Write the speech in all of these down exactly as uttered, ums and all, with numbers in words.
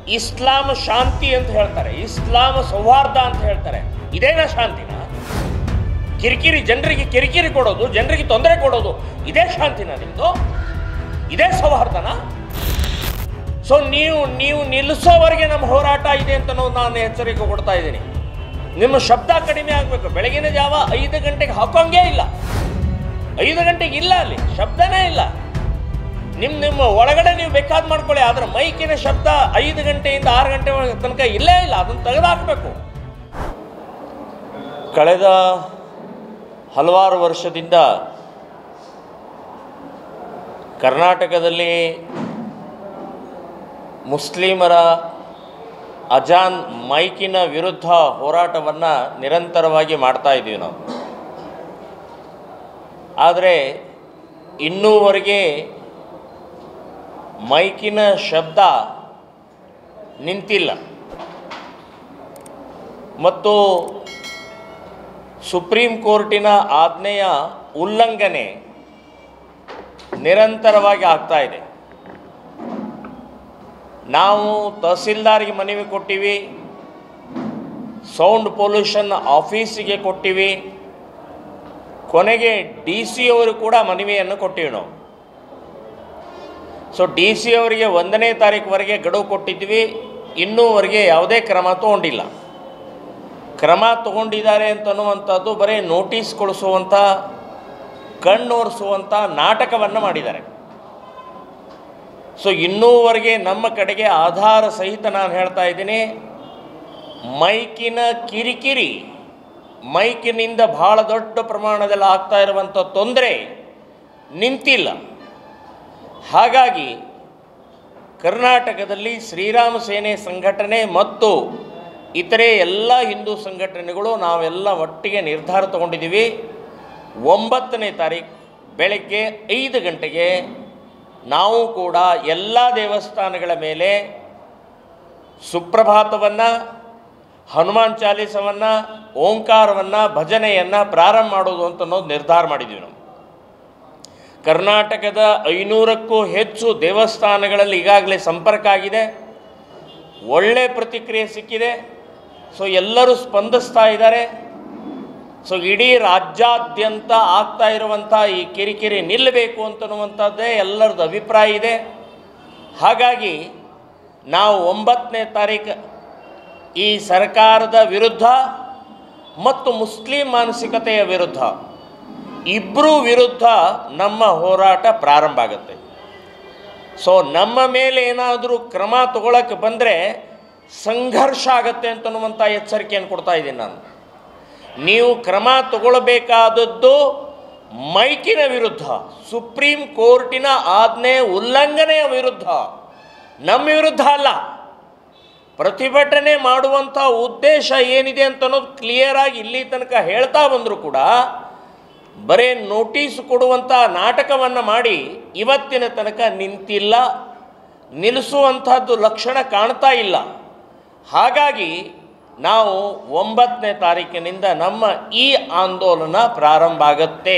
ಇಸ್ಲಾಂ ಶಾಂತಿ ಅಂತ ಹೇಳ್ತಾರೆ, ಇಸ್ಲಾಂ ಸೌಹಾರ್ದ ಅಂತ ಹೇಳ್ತಾರೆ. ಇದೇನಾ ಶಾಂತಿನ? ಕಿರಿಕಿರಿ, ಜನರಿಗೆ ಕಿರಿಕಿರಿ ಕೊಡೋದು, ಜನರಿಗೆ ತೊಂದರೆ ಕೊಡೋದು, ಇದೇ ಶಾಂತಿನ ನಿಮ್ಮದು? ಇದೇ ಸೌಹಾರ್ದನ? ಸೊ ನೀವು ನೀವು ನಿಲ್ಲಿಸೋವರೆಗೆ ನಮ್ಮ ಹೋರಾಟ ಇದೆ ಅಂತ ನಾನು ಎಚ್ಚರಿಕೆ ಕೊಡ್ತಾ ಇದ್ದೀನಿ. ನಿಮ್ಮ ಶಬ್ದ ಕಡಿಮೆ ಆಗಬೇಕು. ಬೆಳಗಿನ ಜಾವ ಐದು ಗಂಟೆಗೆ ಹಾಕೋಂಗೇ ಇಲ್ಲ, ಐದು ಗಂಟೆಗೆ ಇಲ್ಲ, ಅಲ್ಲಿ ಶಬ್ದನೇ ಇಲ್ಲ. ನಿಮ್ಮ ನಿಮ್ಮ ಒಳಗಡೆ ನೀವು ಬೇಕಾದ್ ಮಾಡ್ಕೊಳ್ಳಿ, ಆದರೆ ಮೈಕಿನ ಶಬ್ದ ಐದು ಗಂಟೆಯಿಂದ ಆರು ಗಂಟೆ ತನಕ ಇಲ್ಲೇ ಇಲ್ಲ, ಅದನ್ನು ತೆಗೆದುಹಾಕಬೇಕು. ಕಳೆದ ಹಲವಾರು ವರ್ಷದಿಂದ ಕರ್ನಾಟಕದಲ್ಲಿ ಮುಸ್ಲಿಮರ ಅಜಾನ್ ಮೈಕಿನ ವಿರುದ್ಧ ಹೋರಾಟವನ್ನು ನಿರಂತರವಾಗಿ ಮಾಡ್ತಾ ಇದ್ದೀವಿ ನಾವು. ಆದರೆ ಇನ್ನೂವರೆಗೆ ಮೈಕಿನ ಶಬ್ದ ನಿಂತಿಲ್ಲ ಮತ್ತು ಸುಪ್ರೀಂ ಕೋರ್ಟಿನ ಆಜ್ಞೆಯ ಉಲ್ಲಂಘನೆ ನಿರಂತರವಾಗಿ ಆಗ್ತಾ ಇದೆ. ನಾವು ತಹಸೀಲ್ದಾರ್ಗೆ ಮನವಿ ಕೊಟ್ಟಿವಿ, ಸೌಂಡ್ ಪೊಲ್ಯೂಷನ್ ಆಫೀಸಿಗೆ ಕೊಟ್ಟಿವಿ, ಕೊನೆಗೆ ಡಿ ಸಿ ಅವರು ಕೂಡ ಮನವಿಯನ್ನು ಕೊಟ್ಟಿವಿ ನಾವು. ಸೊ ಡಿ ಸಿ ಅವರಿಗೆ ಒಂದನೇ ತಾರೀಕುವರೆಗೆ ಗಡುವು ಕೊಟ್ಟಿದ್ವಿ, ಇನ್ನೂವರೆಗೆ ಯಾವುದೇ ಕ್ರಮ ತಗೊಂಡಿಲ್ಲ. ಕ್ರಮ ತಗೊಂಡಿದ್ದಾರೆ ಅಂತನ್ನುವಂಥದ್ದು ಬರೀ ನೋಟಿಸ್ ಕೊಡಿಸುವಂಥ, ಕಣ್ಣೋರಿಸುವಂಥ ನಾಟಕವನ್ನು ಮಾಡಿದ್ದಾರೆ. ಸೊ ಇನ್ನೂವರೆಗೆ ನಮ್ಮ ಕಡೆಗೆ ಆಧಾರ ಸಹಿತ ನಾನು ಹೇಳ್ತಾ ಇದ್ದೀನಿ, ಮೈಕಿನ ಕಿರಿಕಿರಿ, ಮೈಕಿನಿಂದ ಭಾಳ ದೊಡ್ಡ ಪ್ರಮಾಣದಲ್ಲಿ ಆಗ್ತಾ ಇರುವಂಥ ತೊಂದರೆ ನಿಂತಿಲ್ಲ. ಹಾಗಾಗಿ ಕರ್ನಾಟಕದಲ್ಲಿ ಶ್ರೀರಾಮ ಸೇನೆ ಸಂಘಟನೆ ಮತ್ತು ಇತರೆ ಎಲ್ಲ ಹಿಂದೂ ಸಂಘಟನೆಗಳು ನಾವೆಲ್ಲ ಒಟ್ಟಿಗೆ ನಿರ್ಧಾರ ತಗೊಂಡಿದ್ದೀವಿ. ಒಂಬತ್ತನೇ ತಾರೀಕು ಬೆಳಗ್ಗೆ ಐದು ಗಂಟೆಗೆ ನಾವು ಕೂಡ ಎಲ್ಲ ದೇವಸ್ಥಾನಗಳ ಮೇಲೆ ಸುಪ್ರಭಾತವನ್ನು, ಹನುಮಾನ್ ಚಾಲೀಸವನ್ನು, ಓಂಕಾರವನ್ನು, ಭಜನೆಯನ್ನು ಪ್ರಾರಂಭ ಮಾಡೋದು ಅಂತ ಅನ್ನೋದು ನಿರ್ಧಾರ ಮಾಡಿದ್ದೀವಿ ನಾವು. ಕರ್ನಾಟಕದ ಐನೂರಕ್ಕೂ ಹೆಚ್ಚು ದೇವಸ್ಥಾನಗಳಲ್ಲಿ ಈಗಾಗಲೇ ಸಂಪರ್ಕ ಆಗಿದೆ, ಒಳ್ಳೆ ಪ್ರತಿಕ್ರಿಯೆ ಸಿಕ್ಕಿದೆ. ಸೊ ಎಲ್ಲರೂ ಸ್ಪಂದಿಸ್ತಾ ಇದ್ದಾರೆ. ಸೊ ಇಡೀ ರಾಜ್ಯಾದ್ಯಂತ ಆಗ್ತಾ ಇರುವಂಥ ಈ ಕಿರಿಕಿರಿ ನಿಲ್ಲಬೇಕು ಅಂತನ್ನುವಂಥದ್ದೇ ಎಲ್ಲರದ್ದು ಅಭಿಪ್ರಾಯ ಇದೆ. ಹಾಗಾಗಿ ನಾವು ಒಂಬತ್ತನೇ ತಾರೀಕು ಈ ಸರ್ಕಾರದ ವಿರುದ್ಧ ಮತ್ತು ಮುಸ್ಲಿಂ ಮಾನಸಿಕತೆಯ ವಿರುದ್ಧ, ಇಬ್ಬರೂ ವಿರುದ್ಧ ನಮ್ಮ ಹೋರಾಟ ಪ್ರಾರಂಭ ಆಗುತ್ತೆ. ಸೊ ನಮ್ಮ ಮೇಲೆ ಏನಾದರೂ ಕ್ರಮ ತಗೊಳ್ಳೋಕ್ಕೆ ಬಂದರೆ ಸಂಘರ್ಷ ಆಗತ್ತೆ ಅಂತನ್ನುವಂಥ ಎಚ್ಚರಿಕೆಯನ್ನು ಕೊಡ್ತಾ ಇದ್ದೀನಿ ನಾನು. ನೀವು ಕ್ರಮ ತಗೊಳ್ಬೇಕಾದದ್ದು ಮೈಕಿನ ವಿರುದ್ಧ, ಸುಪ್ರೀಂ ಕೋರ್ಟಿನ ಆಜ್ಞೆ ಉಲ್ಲಂಘನೆಯ ವಿರುದ್ಧ, ನಮ್ಮ ವಿರುದ್ಧ ಅಲ್ಲ. ಪ್ರತಿಭಟನೆ ಮಾಡುವಂಥ ಉದ್ದೇಶ ಏನಿದೆ ಅಂತ ಅನ್ನೋದು ಕ್ಲಿಯರಾಗಿ ಇಲ್ಲಿ ತನಕ ಹೇಳ್ತಾ ಬಂದರೂ ಕೂಡ ಬರೀ ನೋಟಿಸ್ ಕೊಡುವಂಥ ನಾಟಕವನ್ನು ಮಾಡಿ ಇವತ್ತಿನ ತನಕ ನಿಂತಿಲ್ಲ, ನಿಲ್ಲಿಸುವಂಥದ್ದು ಲಕ್ಷಣ ಕಾಣ್ತಾ ಇಲ್ಲ. ಹಾಗಾಗಿ ನಾವು ಒಂಬತ್ತನೇ ತಾರೀಕಿನಿಂದ ನಮ್ಮ ಈ ಆಂದೋಲನ ಪ್ರಾರಂಭ ಆಗುತ್ತೆ.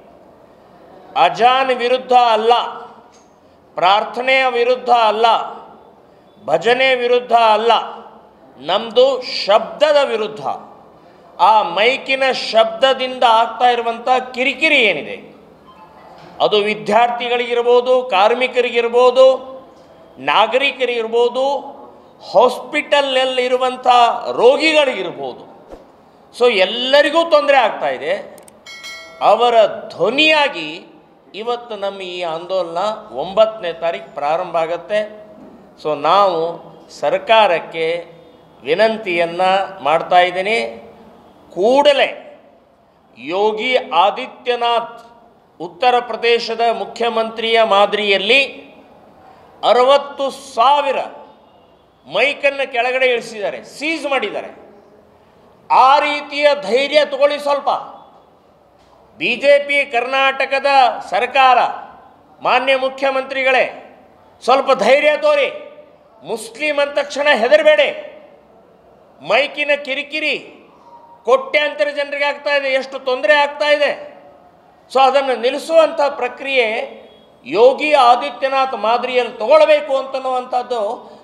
ಅಜಾನ್ ವಿರುದ್ಧ ಅಲ್ಲ, ಪ್ರಾರ್ಥನೆಯ ವಿರುದ್ಧ ಅಲ್ಲ, ಭಜನೆ ವಿರುದ್ಧ ಅಲ್ಲ, ನಮ್ಮದು ಶಬ್ದದ ವಿರುದ್ಧ. ಆ ಮೈಕಿನ ಶಬ್ದದಿಂದ ಆಗ್ತಾ ಇರುವಂಥ ಕಿರಿಕಿರಿ ಏನಿದೆ, ಅದು ವಿದ್ಯಾರ್ಥಿಗಳಿಗಿರ್ಬೋದು, ಕಾರ್ಮಿಕರಿಗಿರ್ಬೋದು, ನಾಗರಿಕರಿಗಿರ್ಬೋದು, ಹಾಸ್ಪಿಟಲ್ನಲ್ಲಿರುವಂಥ ರೋಗಿಗಳಿಗಿರ್ಬೋದು. ಸೊ ಎಲ್ಲರಿಗೂ ತೊಂದರೆ ಆಗ್ತಾ ಇದೆ. ಅವರ ಧ್ವನಿಯಾಗಿ ಇವತ್ತು ನಮ್ಮ ಈ ಆಂದೋಲನ ಒಂಬತ್ತನೇ ತಾರೀಕು ಪ್ರಾರಂಭ ಆಗುತ್ತೆ. ಸೊ ನಾವು ಸರ್ಕಾರಕ್ಕೆ ವಿನಂತಿಯನ್ನು ಮಾಡ್ತಾ ಇದ್ದೀನಿ, ಕೂಡಲೇ ಯೋಗಿ ಆದಿತ್ಯನಾಥ್ ಉತ್ತರ ಪ್ರದೇಶದ ಮುಖ್ಯಮಂತ್ರಿಯ ಮಾದರಿಯಲ್ಲಿ ಅರವತ್ತು ಸಾವಿರ ಮೈಕನ್ನು ಕೆಳಗಡೆ ಇಳಿಸಿದ್ದಾರೆ, ಸೀಸ್ ಮಾಡಿದ್ದಾರೆ. ಆ ರೀತಿಯ ಧೈರ್ಯ ತಗೊಳ್ಳಿ ಸ್ವಲ್ಪ. ಬಿ ಜೆ ಪಿ ಕರ್ನಾಟಕದ ಸರ್ಕಾರ, ಮಾನ್ಯ ಮುಖ್ಯಮಂತ್ರಿಗಳೇ, ಸ್ವಲ್ಪ ಧೈರ್ಯ ತೋರಿ. ಮುಸ್ಲಿಂ ಅಂದ ತಕ್ಷಣ ಹೆದರಬೇಡಿ. ಮೈಕಿನ ಕಿರಿಕಿರಿ ಕೋಟ್ಯಾಂತರ ಜನರಿಗೆ ಆಗ್ತಾ ಇದೆ, ಎಷ್ಟು ತೊಂದರೆ ಆಗ್ತಾ ಇದೆ. ಸೊ ಅದನ್ನು ನಿಲ್ಲಿಸುವಂಥ ಪ್ರಕ್ರಿಯೆ ಯೋಗಿ ಆದಿತ್ಯನಾಥ್ ಮಾದರಿಯಲ್ಲಿ ತಗೊಳ್ಬೇಕು ಅಂತನ್ನುವಂಥದ್ದು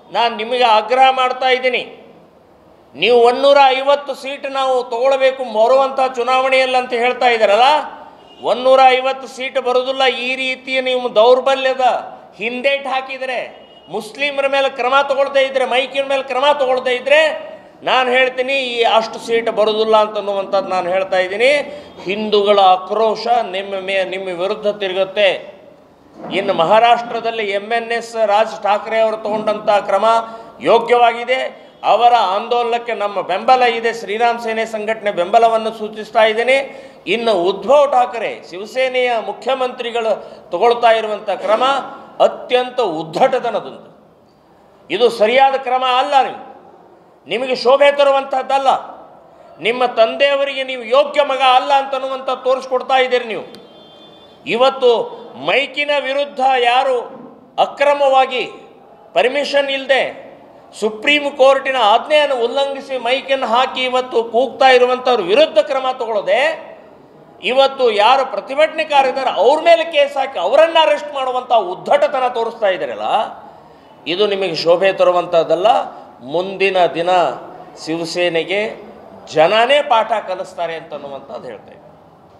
ನಾನು ನಿಮಗೆ ಆಗ್ರಹ ಮಾಡ್ತಾ ಇದ್ದೀನಿ, ನೀವು ಒನ್ನೂರ ಐವತ್ತು ಸೀಟ್ ನಾವು ತಗೊಳ್ಬೇಕು ಬರುವಂಥ ಚುನಾವಣೆಯಲ್ಲಿ ಅಂತ ಹೇಳ್ತಾ ಇದ್ದಾರಲ್ಲ, ಒನ್ನೂರ ಐವತ್ತು ಸೀಟ್ ಬರೋದಿಲ್ಲ. ಈ ರೀತಿಯ ನೀವು ದೌರ್ಬಲ್ಯದ ಹಿಂದೇಟು ಹಾಕಿದರೆ, ಮುಸ್ಲಿಮರ ಮೇಲೆ ಕ್ರಮ ತಗೊಳ್ತಾ ಇದ್ದರೆ, ಮೈಕಿನ ಮೇಲೆ ಕ್ರಮ ತಗೊಳ್ತಾ ಇದ್ದರೆ, ನಾನು ಹೇಳ್ತೀನಿ ಈ ಅಷ್ಟು ಸೀಟ್ ಬರೋದಿಲ್ಲ ಅಂತನ್ನುವಂಥದ್ದು ನಾನು ಹೇಳ್ತಾ ಇದ್ದೀನಿ. ಹಿಂದೂಗಳ ಆಕ್ರೋಶ ನಿಮ್ಮ ಮೇ ನಿಮ್ಮ ವಿರುದ್ಧ ತಿರುಗುತ್ತೆ. ಇನ್ನು ಮಹಾರಾಷ್ಟ್ರದಲ್ಲಿ MNS Raj Thackeray ಅವರು ತಗೊಂಡಂಥ ಕ್ರಮ ಯೋಗ್ಯವಾಗಿದೆ. ಅವರ ಆಂದೋಲನಕ್ಕೆ ನಮ್ಮ ಬೆಂಬಲ ಇದೆ. ಶ್ರೀರಾಮ್ ಸೇನೆ ಸಂಘಟನೆ ಬೆಂಬಲವನ್ನು ಸೂಚಿಸ್ತಾ ಇದ್ದೀನಿ. ಇನ್ನು ಉದ್ಧವ್ ಠಾಕ್ರೆ ಶಿವಸೇನೆಯ ಮುಖ್ಯಮಂತ್ರಿಗಳು ತಗೊಳ್ತಾ ಇರುವಂಥ ಕ್ರಮ ಅತ್ಯಂತ ಉದ್ದಟತನದಂತ. ಇದು ಸರಿಯಾದ ಕ್ರಮ ಅಲ್ಲ. ನೀವು ನಿಮಗೆ ಶೋಭೆ ತರುವಂಥದ್ದಲ್ಲ. ನಿಮ್ಮ ತಂದೆಯವರಿಗೆ ನೀವು ಯೋಗ್ಯ ಮಗ ಅಲ್ಲ ಅಂತನ್ನುವಂಥ ತೋರಿಸ್ಕೊಡ್ತಾ ಇದ್ದೀರಿ ನೀವು. ಇವತ್ತು ಮೈಕಿನ ವಿರುದ್ಧ ಯಾರು ಅಕ್ರಮವಾಗಿ ಪರ್ಮಿಷನ್ ಇಲ್ಲದೆ ಸುಪ್ರೀಂ ಕೋರ್ಟಿನ ಆಜ್ಞೆಯನ್ನು ಉಲ್ಲಂಘಿಸಿ ಮೈಕನ್ನು ಹಾಕಿ ಇವತ್ತು ಕೂಗ್ತಾ ಇರುವಂಥವ್ರ ವಿರುದ್ಧ ಕ್ರಮ ತಗೊಳ್ಳದೆ, ಇವತ್ತು ಯಾರು ಪ್ರತಿಭಟನೆಕಾರಿದ್ದಾರೆ ಅವ್ರ ಮೇಲೆ ಕೇಸ್ ಹಾಕಿ ಅವರನ್ನು ಅರೆಸ್ಟ್ ಮಾಡುವಂಥ ಉದ್ದಟತನ ತೋರಿಸ್ತಾ ಇದ್ದಾರಲ್ಲ, ಇದು ನಿಮಗೆ ಶೋಭೆ ತರುವಂಥದ್ದಲ್ಲ. ಮುಂದಿನ ದಿನ ಶಿವಸೇನೆಗೆ ಜನನೇ ಪಾಠ ಕಲಿಸ್ತಾರೆ ಅಂತನ್ನುವಂಥದ್ದು ಹೇಳ್ತಾ ಇದ್ದಾರೆ.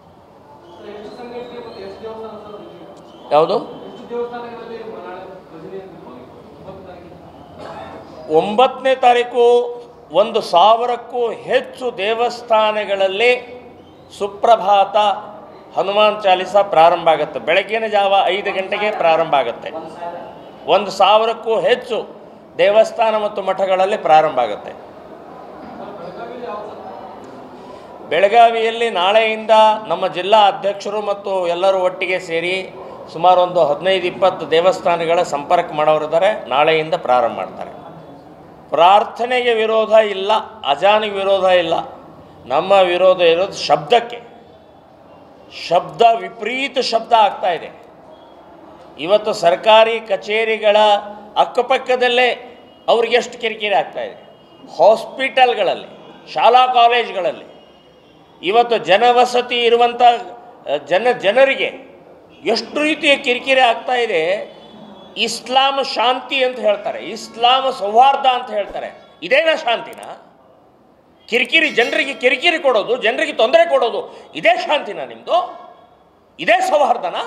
ಯಾವುದು? ಒಂಬತ್ತನೇ ತಾರೀಕು ಒಂದು ಸಾವಿರಕ್ಕೂ ಹೆಚ್ಚು ದೇವಸ್ಥಾನಗಳಲ್ಲಿ ಸುಪ್ರಭಾತ ಹನುಮಾನ್ ಚಾಲಿಸ ಪ್ರಾರಂಭ ಆಗುತ್ತೆ. ಬೆಳಗ್ಗಿನ ಜಾವ ಐದು ಗಂಟೆಗೆ ಪ್ರಾರಂಭ ಆಗುತ್ತೆ. ಒಂದು ಸಾವಿರಕ್ಕೂ ಹೆಚ್ಚು ದೇವಸ್ಥಾನ ಮತ್ತು ಮಠಗಳಲ್ಲಿ ಪ್ರಾರಂಭ ಆಗುತ್ತೆ. ಬೆಳಗಾವಿಯಲ್ಲಿ ನಾಳೆಯಿಂದ ನಮ್ಮ ಜಿಲ್ಲಾ ಅಧ್ಯಕ್ಷರು ಮತ್ತು ಎಲ್ಲರೂ ಒಟ್ಟಿಗೆ ಸೇರಿ ಸುಮಾರು ಒಂದು ಹದಿನೈದು ಇಪ್ಪತ್ತು ದೇವಸ್ಥಾನಗಳ ಸಂಪರ್ಕ ಮಾಡೋರಿದ್ದಾರೆ. ನಾಳೆಯಿಂದ ಪ್ರಾರಂಭ ಮಾಡ್ತಾರೆ. ಪ್ರಾರ್ಥನೆಗೆ ವಿರೋಧ ಇಲ್ಲ, ಅಜಾನಿಗೆ ವಿರೋಧ ಇಲ್ಲ. ನಮ್ಮ ವಿರೋಧ ಇರೋದು ಶಬ್ದಕ್ಕೆ. ಶಬ್ದ ವಿಪರೀತ ಶಬ್ದ ಆಗ್ತಾ ಇದೆ. ಇವತ್ತು ಸರ್ಕಾರಿ ಕಚೇರಿಗಳ ಅಕ್ಕಪಕ್ಕದಲ್ಲೇ ಅವ್ರಿಗೆ ಎಷ್ಟು ಕಿರಿಕಿರಿ ಆಗ್ತಾ ಇದೆ. ಹಾಸ್ಪಿಟಲ್ಗಳಲ್ಲಿ, ಶಾಲಾ ಕಾಲೇಜ್ಗಳಲ್ಲಿ ಇವತ್ತು ಜನವಸತಿ ಇರುವಂಥ ಜನ ಜನರಿಗೆ ಎಷ್ಟು ರೀತಿಯ ಕಿರಿಕಿರಿ ಆಗ್ತಾ ಇದೆ. ಇಸ್ಲಾಂ ಶಾಂತಿ ಅಂತ ಹೇಳ್ತಾರೆ, ಇಸ್ಲಾಂ ಸೌಹಾರ್ದ ಅಂತ ಹೇಳ್ತಾರೆ. ಇದೇನಾ ಶಾಂತಿನ? ಕಿರಿಕಿರಿ ಜನರಿಗೆ ಕಿರಿಕಿರಿ ಕೊಡೋದು, ಜನರಿಗೆ ತೊಂದರೆ ಕೊಡೋದು, ಇದೇ ಶಾಂತಿನ ನಿಮ್ಮದು? ಇದೇ ಸೌಹಾರ್ದನಾ?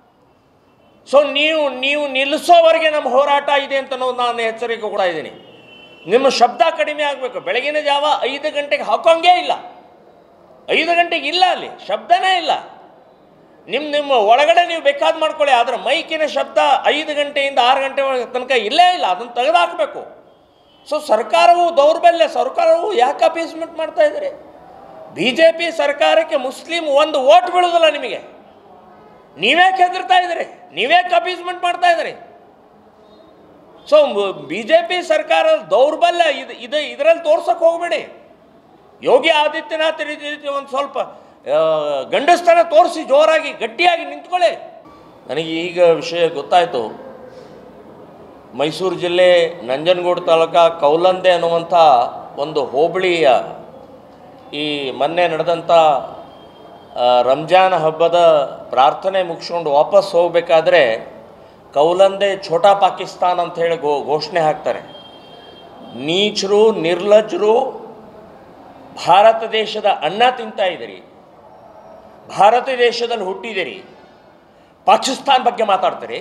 ಸೊ ನೀವು ನೀವು ನಿಲ್ಲಿಸೋವರೆಗೆ ನಮ್ಮ ಹೋರಾಟ ಇದೆ ಅಂತ ನಾನು ಎಚ್ಚರಿಕೆ ಕೂಡ ಇದ್ದೀನಿ. ನಿಮ್ಮ ಶಬ್ದ ಕಡಿಮೆ ಆಗಬೇಕು. ಬೆಳಗಿನ ಜಾವ ಐದು ಗಂಟೆಗೆ ಹಾಕೋಂಗೇ ಇಲ್ಲ. ಐದು ಗಂಟೆಗೆ ಇಲ್ಲ, ಅಲ್ಲಿ ಶಬ್ದನೇ ಇಲ್ಲ. ನಿಮ್ಮ ನಿಮ್ಮ ಒಳಗಡೆ ನೀವು ಬೇಕಾದ ಮಾಡ್ಕೊಳ್ಳಿ, ಆದರೆ ಮೈಕಿನ ಶಬ್ದ ಐದು ಗಂಟೆಯಿಂದ ಆರು ಗಂಟೆ ತನಕ ಇಲ್ಲೇ ಇಲ್ಲ. ಅದನ್ನು ತೆಗೆದುಹಾಕಬೇಕು. ಸೊ ಸರ್ಕಾರವು ದೌರ್ಬಲ್ಯ. ಸರ್ಕಾರವು ಯಾಕೆ ಅಪೀಸ್ಮೆಂಟ್ ಮಾಡ್ತಾ ಇದ್ದೀರಿ? ಬಿ ಜೆ ಪಿ ಸರ್ಕಾರಕ್ಕೆ ಮುಸ್ಲಿಂ ಒಂದು ಓಟ್ ಬೀಳೋದಿಲ್ಲ ನಿಮಗೆ. ನೀವೇ ಹೆದರ್ತಾ ಇದ್ದೀರಿ, ನೀವೇ ಅಪೀಸ್ಮೆಂಟ್ ಮಾಡ್ತಾ ಇದ್ದೀರಿ. ಸೊ ಬಿ ಜೆ ಪಿ ಸರ್ಕಾರದ ದೌರ್ಬಲ್ಯ ಇದು ಇದು ಇದರಲ್ಲಿ ತೋರ್ಸಕ್ಕೆ ಹೋಗ್ಬೇಡಿ. ಯೋಗಿ ಆದಿತ್ಯನಾಥ್ ರೀತಿ ಒಂದು ಸ್ವಲ್ಪ ಗಂಡಸ್ತನ ತೋರಿಸಿ ಜೋರಾಗಿ ಗಟ್ಟಿಯಾಗಿ ನಿಂತ್ಕೊಳ್ಳಿ. ನನಗೆ ಈಗ ವಿಷಯ ಗೊತ್ತಾಯಿತು. ಮೈಸೂರು ಜಿಲ್ಲೆ ನಂಜನಗೂಡು ತಾಲೂಕು ಕೌಲಂದೆ ಅನ್ನುವಂಥ ಒಂದು ಹೋಬಳಿಯ ಈ ಮೊನ್ನೆ ನಡೆದಂಥ ರಂಜಾನ್ ಹಬ್ಬದ ಪ್ರಾರ್ಥನೆ ಮುಗಿಸ್ಕೊಂಡು ವಾಪಸ್ ಹೋಗಬೇಕಾದ್ರೆ ಕೌಲಂದೆ ಛೋಟಾ ಪಾಕಿಸ್ತಾನ್ ಅಂತ ಹೇಳಿ ಗೋ ಘೋಷಣೆ ಹಾಕ್ತಾರೆ. ನೀಚರು, ನಿರ್ಲಜ್ಜರು, ಭಾರತ ದೇಶದ ಅನ್ನ ತಿಂತಾ ಇದ್ದೀರಿ, ಭಾರತ ದೇಶದಲ್ಲಿ ಹುಟ್ಟಿದಿರಿ, ಪಾಕಿಸ್ತಾನ ಬಗ್ಗೆ ಮಾತಾಡ್ತೀರಿ.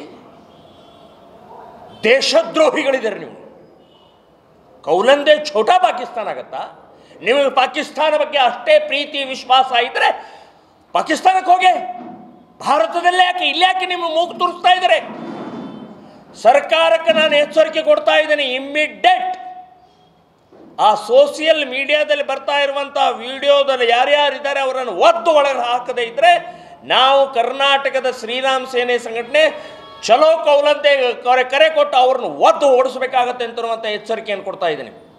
ದೇಶದ್ರೋಹಿಗಳಿದ್ದೀರಿ ನೀವು. ಕೌಲಂದೆ ಛೋಟಾ ಪಾಕಿಸ್ತಾನ ಆಗತ್ತಾ? ನಿಮಗೆ ಪಾಕಿಸ್ತಾನ ಬಗ್ಗೆ ಅಷ್ಟೇ ಪ್ರೀತಿ ವಿಶ್ವಾಸ ಇದ್ದರೆ ಪಾಕಿಸ್ತಾನಕ್ಕೆ ಹೋಗಿ. ಭಾರತದಲ್ಲೇ ಯಾಕೆ ಇಲ್ಲಿ ಯಾಕೆ ನಿಮ್ಮ ಮೂಗು ತುರಿಸ್ತಾ ಇದ್ದಾರೆ? ಸರ್ಕಾರಕ್ಕೆ ನಾನು ಎಚ್ಚರಿಕೆ ಕೊಡ್ತಾ ಇದ್ದೀನಿ, ಇಮ್ಮಿಡಿಯೇಟ್ ಆ ಸೋಷಿಯಲ್ ಮೀಡಿಯಾದಲ್ಲಿ ಬರ್ತಾ ಇರುವಂಥ ವಿಡಿಯೋದಲ್ಲಿ ಯಾರ್ಯಾರಿದ್ದಾರೆ ಅವರನ್ನು ಒದ್ದು ಒಳಗೆ ಹಾಕದೇ ಇದ್ದರೆ ನಾವು ಕರ್ನಾಟಕದ ಶ್ರೀರಾಮ್ ಸೇನೆ ಸಂಘಟನೆ ಚಲೋ ಕೌಲಂತೆ ಕರೆ ಕರೆ ಕೊಟ್ಟು ಅವ್ರನ್ನ ಒದ್ದು ಓಡಿಸಬೇಕಾಗತ್ತೆ ಅಂತನ್ನುವಂಥ ಎಚ್ಚರಿಕೆಯನ್ನು ಕೊಡ್ತಾ ಇದ್ದೀನಿ.